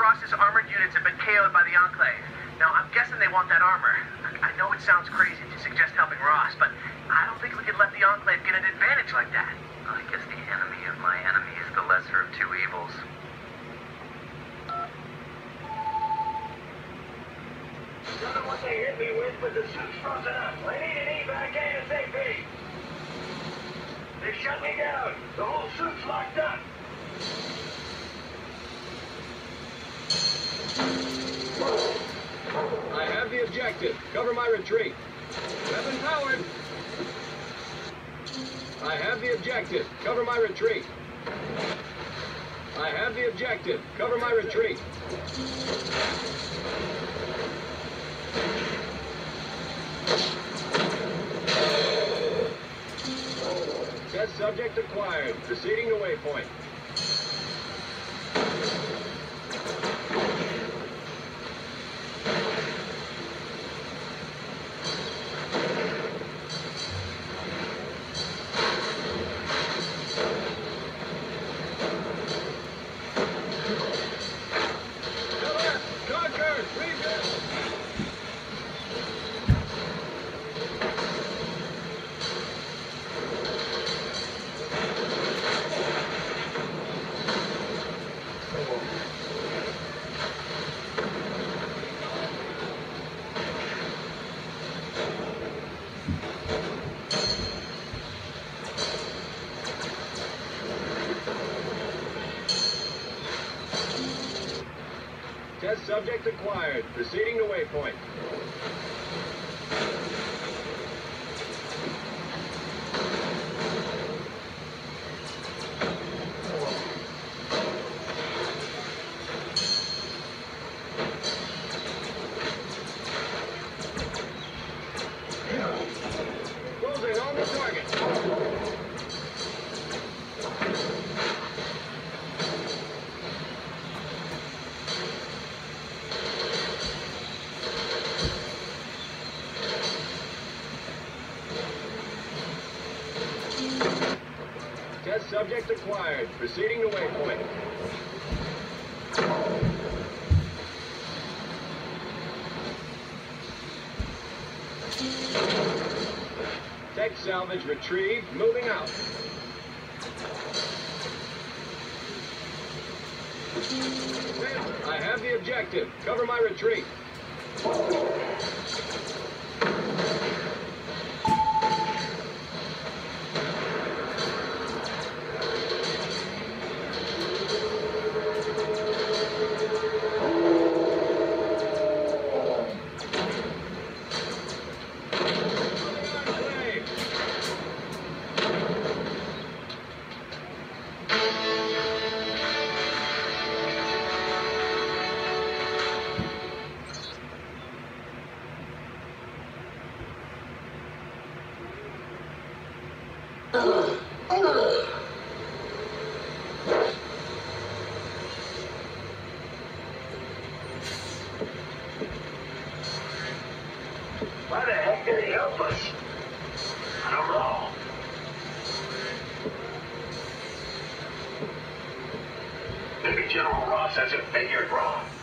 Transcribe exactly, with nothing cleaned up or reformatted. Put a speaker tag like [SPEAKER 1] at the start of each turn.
[SPEAKER 1] Ross's armored units have been K O'd by the Enclave. Now, I'm guessing they want that armor. I know it sounds crazy to suggest helping Ross, but I don't think we could let the Enclave get an advantage like that.
[SPEAKER 2] I guess the enemy of my enemy is the lesser of two evils.
[SPEAKER 3] Don't know what they hit me with, but the suit's frozen up. I need an evac ASAP. They shut me down. The whole suit's locked up.
[SPEAKER 4] I have the objective. Cover my retreat. Weapon powered. I have the objective. Cover my retreat. I have the objective. Cover my retreat. Test subject acquired. Proceeding to waypoint. Test subject acquired. Proceeding to waypoint. Closing on the target. Test subject acquired. Proceeding to waypoint. Tech salvage retrieved. Moving out. I have the objective. Cover my retreat.
[SPEAKER 3] Why the heck did he help us? I don't know. Maybe General Ross has it figured wrong.